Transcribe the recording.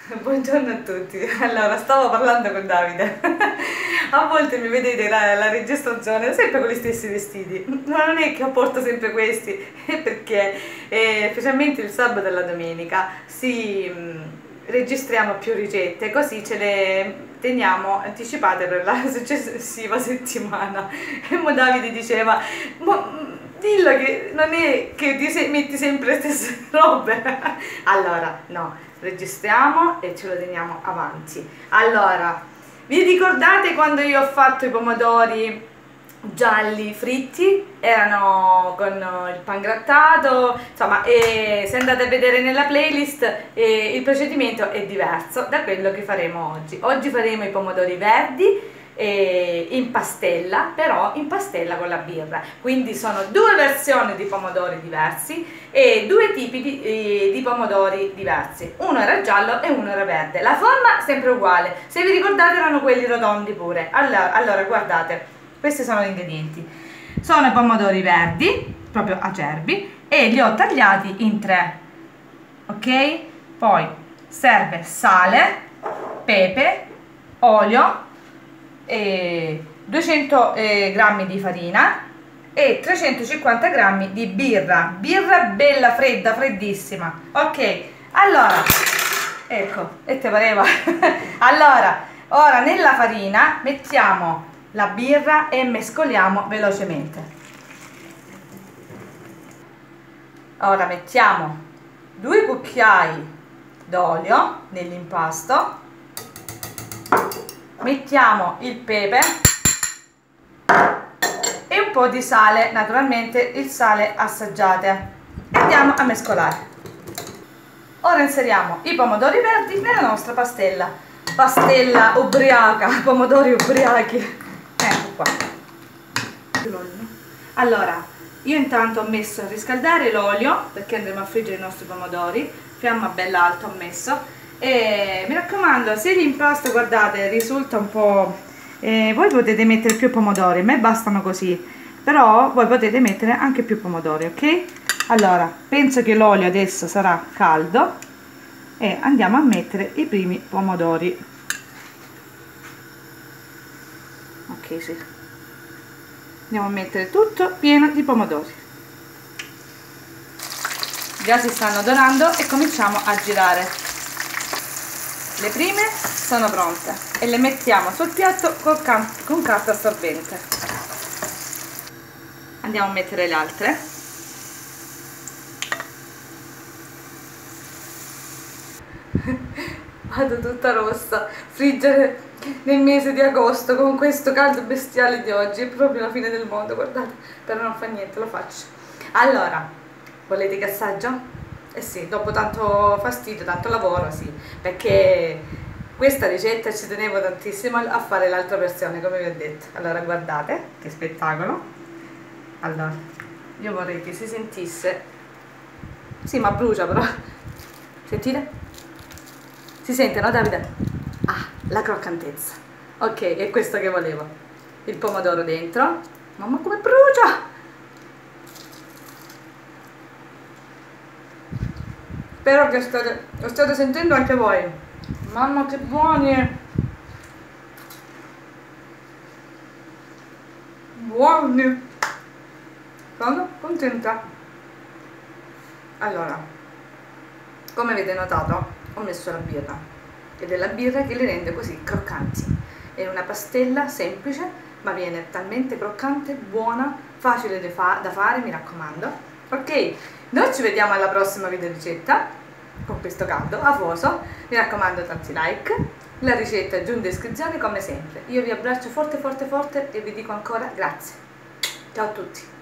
Buongiorno a tutti. Allora, stavo parlando con Davide. A volte mi vedete la registrazione sempre con gli stessi vestiti, ma non è che porto sempre questi, è perché specialmente il sabato e la domenica registriamo più ricette, così ce le teniamo anticipate per la successiva settimana. E mo Davide diceva, dillo che non è che metti sempre le stesse robe. Allora, no, registriamo e ce lo teniamo avanti. Allora, vi ricordate quando io ho fatto i pomodori gialli fritti? Erano con il pangrattato, insomma, e se andate a vedere nella playlist il procedimento è diverso da quello che faremo oggi. Oggi faremo i pomodori verdi in pastella, però in pastella con la birra, quindi sono due versioni di pomodori diversi e due tipi di pomodori diversi, uno era giallo e uno era verde. La forma sempre uguale, se vi ricordate erano quelli rotondi pure. Allora guardate, questi sono gli ingredienti: sono i pomodori verdi proprio acerbi e li ho tagliati in tre, ok? Poi serve sale, pepe, olio, 200 grammi di farina e 350 grammi di birra bella fredda, freddissima, ok? Allora, ecco, e te pareva? Allora, ora nella farina mettiamo la birra e mescoliamo velocemente. Ora mettiamo 2 cucchiai d'olio nell'impasto, mettiamo il pepe e un po' di sale, naturalmente il sale assaggiate, e andiamo a mescolare. Ora inseriamo i pomodori verdi nella nostra pastella ubriaca, pomodori ubriachi, ecco qua. Allora, io intanto ho messo a riscaldare l'olio perché andremo a friggere i nostri pomodori, fiamma bella alta ho messo. E mi raccomando, se l'impasto, guardate, risulta un po', voi potete mettere più pomodori, a me bastano così, però voi potete mettere anche più pomodori, ok? Allora, penso che l'olio adesso sarà caldo e andiamo a mettere i primi pomodori. Ok, sì, andiamo a mettere tutto pieno di pomodori. Già si stanno dorando e cominciamo a girare. Le prime sono pronte e le mettiamo sul piatto con carta assorbente. Andiamo a mettere le altre. Vado tutta rossa. Friggere nel mese di agosto con questo caldo bestiale di oggi è proprio la fine del mondo, guardate, però non fa niente, lo faccio. Allora, volete che assaggio? Eh sì, dopo tanto fastidio, tanto lavoro, sì, perché questa ricetta ci tenevo tantissimo a fare l'altra versione, come vi ho detto. Allora guardate che spettacolo. Allora, io vorrei che si sentisse, sì, ma brucia però, sentite? Si sente, no Davide? Ah, la croccantezza. Ok, è questo che volevo. Il pomodoro dentro. Mamma come brucia! Spero che lo state sentendo anche voi. Mamma che buoni! Buoni! Sono contenta. Allora, come avete notato, ho messo la birra. Ed è la birra che li rende così croccanti. È una pastella semplice, ma viene talmente croccante, buona, facile da fare, mi raccomando. Ok, noi ci vediamo alla prossima video ricetta con questo caldo afoso. Mi raccomando, tanti like, la ricetta giù in descrizione come sempre. Io vi abbraccio forte forte forte e vi dico ancora grazie. Ciao a tutti.